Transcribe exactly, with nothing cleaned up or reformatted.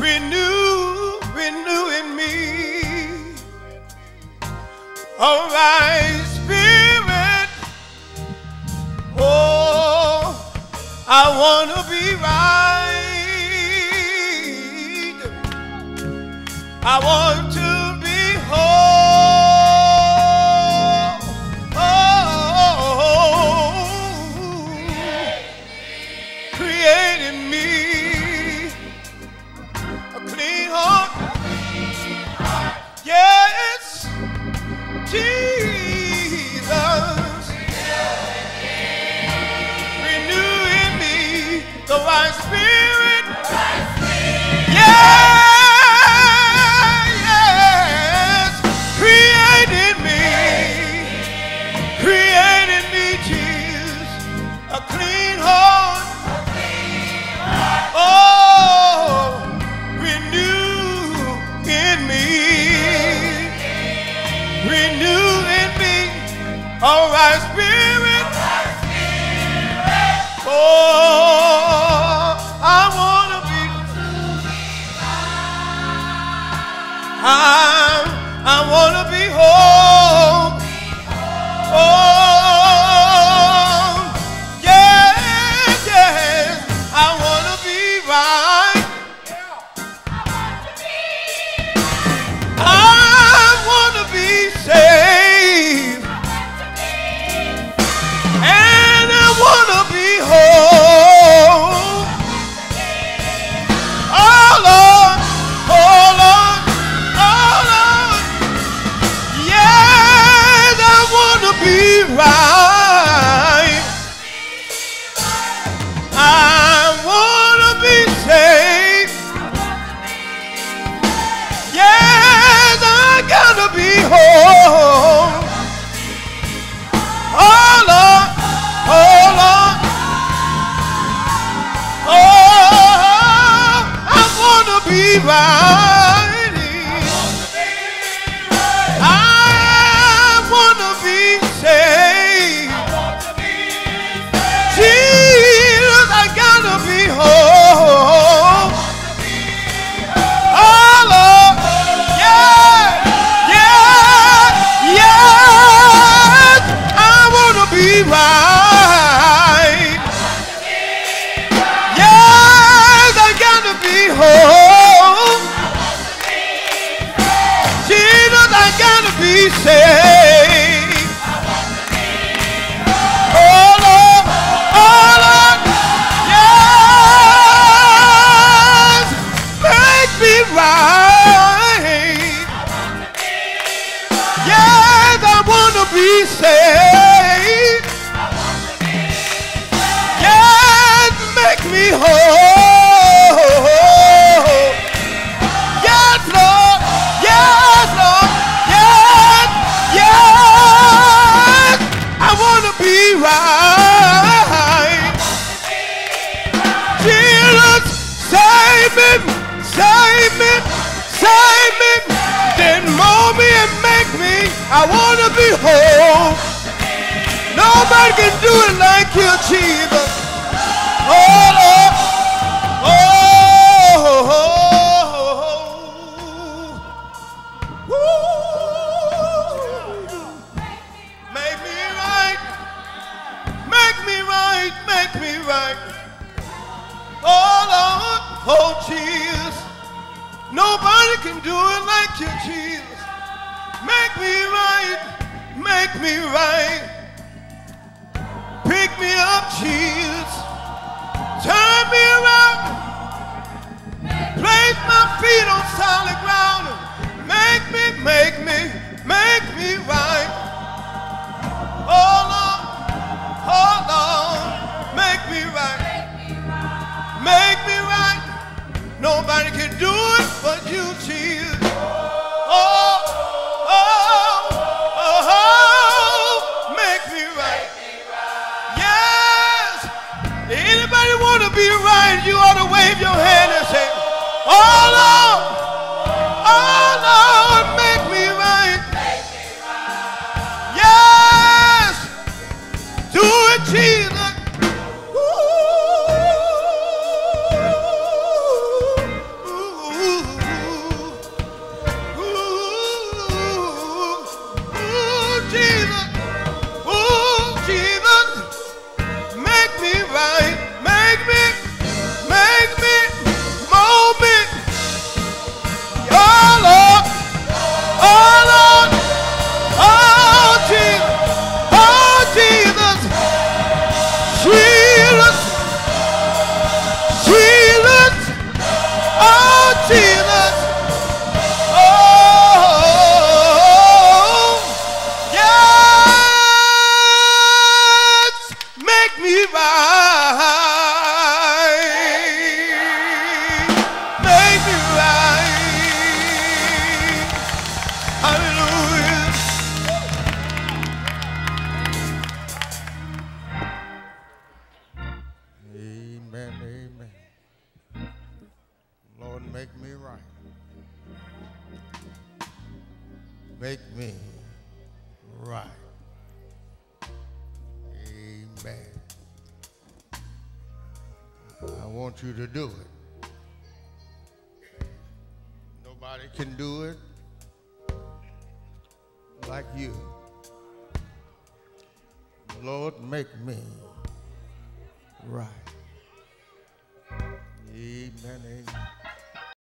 renew, renew in me. All right, Spirit. Oh, I want to be right. I want to be whole. Oh, create in me a clean heart. Yes, Jesus. Renew in me the right spirit. Yeah. All right, Spirit. Oh, I want to be. I, I want to be whole. Oh, yes, yes. I want to be right. I want to be saved. Right. I wanna be saved. Yes, I gotta be whole. Oh Lord, oh Lord, oh, I wanna be right. Be saved. Oh Lord, oh Lord, yes, make me right. Yes, I want to be saved. Yes, make me whole. Yes, Lord, yes, Lord. Be right. Jesus, save me, save me, save me. Then mold me and make me. I want to be whole. Nobody can do it like you, Jesus. Oh, Lord. Oh, oh, oh. Make me right. Oh Lord, oh Jesus. Nobody can do it like you, Jesus. Make me right, make me right. Pick me up, Jesus. Turn me around. Place my feet on solid ground. Make me, make me, make me right. Oh Lord, oh Lord. Make me right. Make me right. Nobody can do it but you, Jesus. Oh, oh, oh, oh, make me right. Yes. Anybody want to be right? You ought to wave your hand and say, oh, Lord, oh, Lord, make me right. Yes. Do it, Jesus. Ooh. make me right. Make me right. Amen. I want you to do it. Nobody can do it like you. Lord, make me right. Amen, amen.